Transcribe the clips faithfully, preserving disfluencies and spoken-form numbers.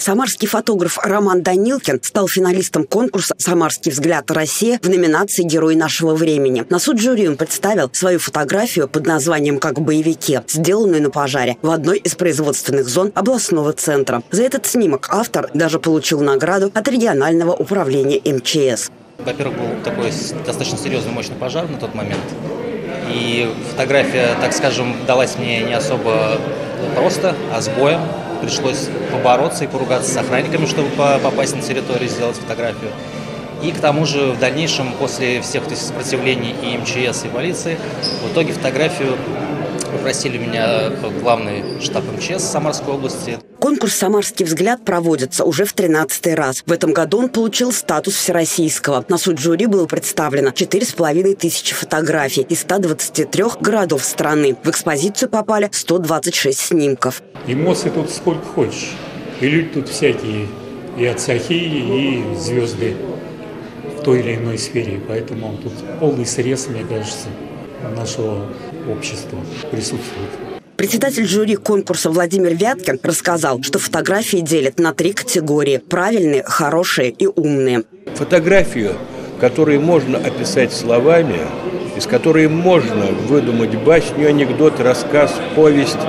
Самарский фотограф Роман Данилкин стал финалистом конкурса «Самарский взгляд. Россия» в номинации «Герой нашего времени». На суд жюри он представил свою фотографию под названием «Как в боевике», сделанную на пожаре в одной из производственных зон областного центра. За этот снимок автор даже получил награду от регионального управления эм че эс. Во-первых, был такой достаточно серьезный, мощный пожар на тот момент. И фотография, так скажем, далась мне не особо просто, а с боем. Пришлось побороться и поругаться с охранниками, чтобы попасть на территорию, сделать фотографию. И к тому же в дальнейшем, после всех этих сопротивлений и эм че эс, и полиции, в итоге фотографию попросили меня главный штаб эм че эс Самарской области. Конкурс «Самарский взгляд» проводится уже в тринадцатый раз. В этом году он получил статус всероссийского. На суд жюри было представлено четыре с половиной тысячи фотографий из ста двадцати трёх городов страны. В экспозицию попали сто двадцать шесть снимков. Эмоций тут сколько хочешь. И люди тут всякие, и отцахи, и звезды в той или иной сфере. Поэтому тут полный срез, мне кажется, нашего общества присутствует. Председатель жюри конкурса Владимир Вяткин рассказал, что фотографии делят на три категории – правильные, хорошие и умные. Фотографию, которую можно описать словами, из которой можно выдумать басню, анекдот, рассказ, повесть,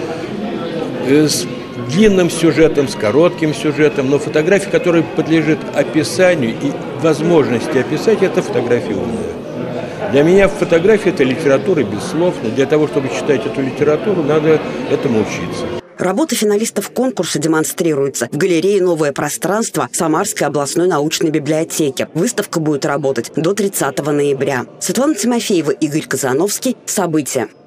с длинным сюжетом, с коротким сюжетом, но фотография, которая подлежит описанию и возможности описать, это фотография умная. Для меня фотография – это литература без слов, но для того, чтобы читать эту литературу, надо этому учиться. Работа финалистов конкурса демонстрируется в галерее «Новое пространство» Самарской областной научной библиотеки. Выставка будет работать до тридцатого ноября. Светлана Тимофеева, Игорь Казановский. События.